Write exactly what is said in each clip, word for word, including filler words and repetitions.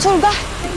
Turgay.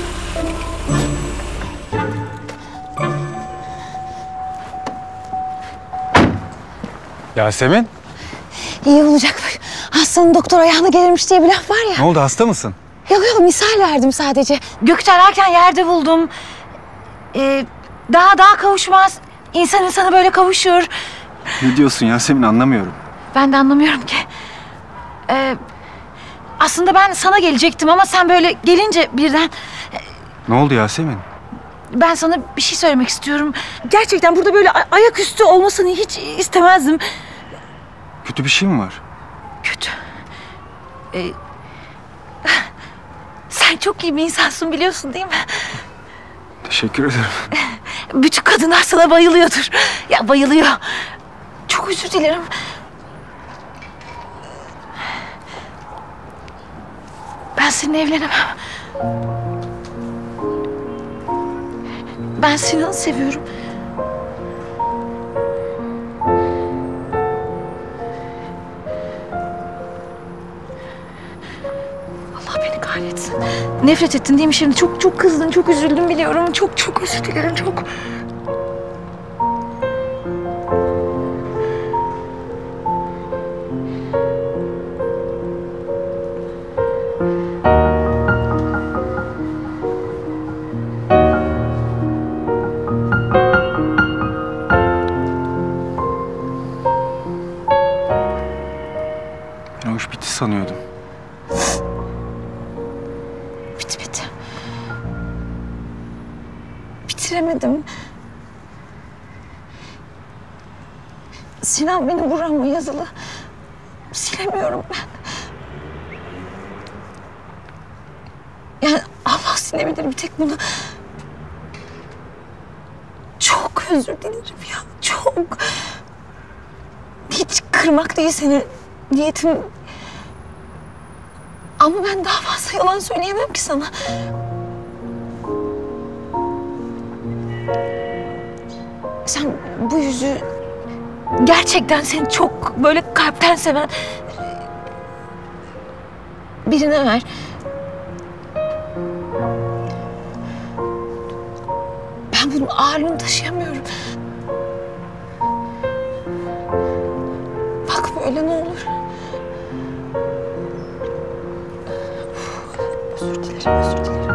Yasemin, İyi olacak. Hastanın doktor ayağına gelirmiş diye bir laf var ya. ne oldu, hasta mısın? Yok yok, misal verdim sadece. Gökte ararken yerde buldum. Ee, daha daha kavuşmaz. İnsan insana böyle kavuşur. Ne diyorsun Yasemin, anlamıyorum. Ben de anlamıyorum ki. Ee, aslında ben sana gelecektim ama sen böyle gelince birden... Ne oldu Yasemin? Ben sana bir şey söylemek istiyorum. Gerçekten burada böyle ay- ayaküstü olmasını hiç istemezdim. Kötü bir şey mi var? Kötü. Ee, sen çok iyi bir insansın, biliyorsun değil mi? Teşekkür ederim. Bütün kadınlar sana bayılıyordur. Ya bayılıyor. Çok özür dilerim. Ben seninle evlenemem. Ben Sinan'ı seviyorum. Allah beni kahretsin. Nefret ettin değil mi şimdi? Çok çok kızdın, çok üzüldüm biliyorum. Çok çok özür dilerim, çok. Ben o iş bitti sanıyordum. Bitti bitti. Bitiremedim. Sinan beni burama yazılı. Silemiyorum ben. Yani Allah silebilir bir tek bunu. Çok özür dilerim ya, çok. Hiç kırmak değil seni niyetim. Ama ben daha fazla yalan söyleyemem ki sana. Sen bu yüzü gerçekten seni çok böyle kalpten seven birine ver. Ben bunun ağırlığını taşıyamıyorum. Bak böyle ne olur. Özür dilerim, özür dilerim.